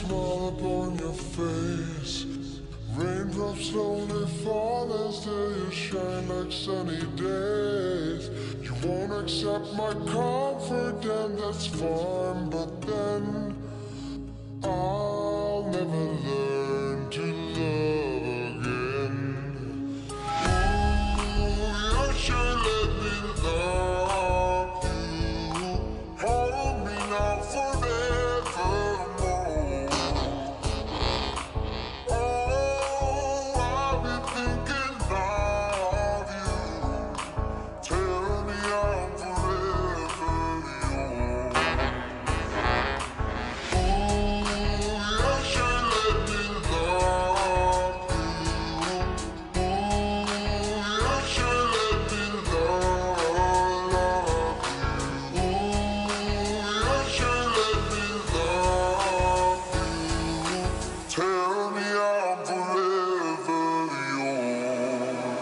smile upon your face. Raindrops slowly fall as you shine like sunny days. You won't accept my comfort, and that's fine, but then I'll never learn to love again. Ooh, you should let me love you. Hold me now forevermore. Oh, I'll be thinking of you. Tell me I'm forever yours. Tell me I'm forever yours.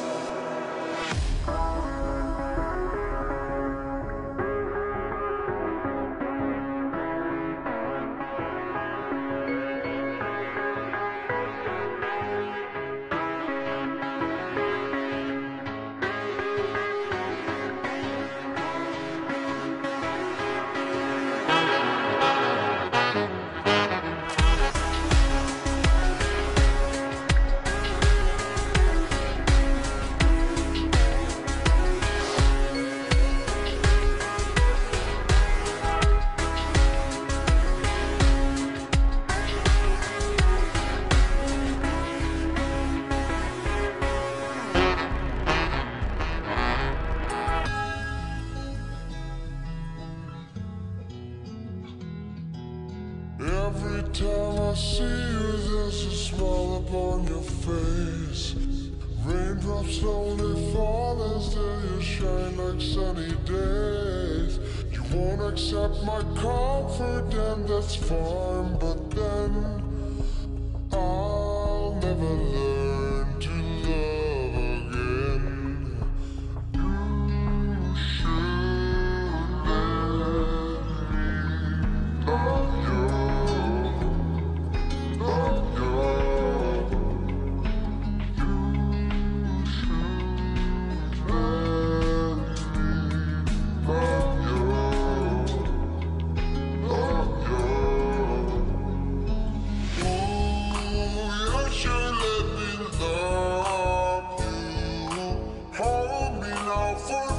Every time I see you, there's a smile upon your face. Raindrops slowly fall as you shine like sunny days. You won't accept my comfort, and that's fine, but then I'll never learn to love again. You should let me love you. Hold me now for